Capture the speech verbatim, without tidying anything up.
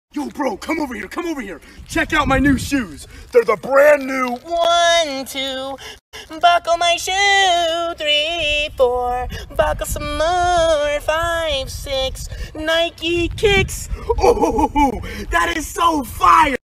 Yo, bro, come over here, come over here. Check out my new shoes. They're the brand new One, two, buckle my shoe. Three, four, buckle some more. Five, six, Nike kicks. Oh, that is so fire.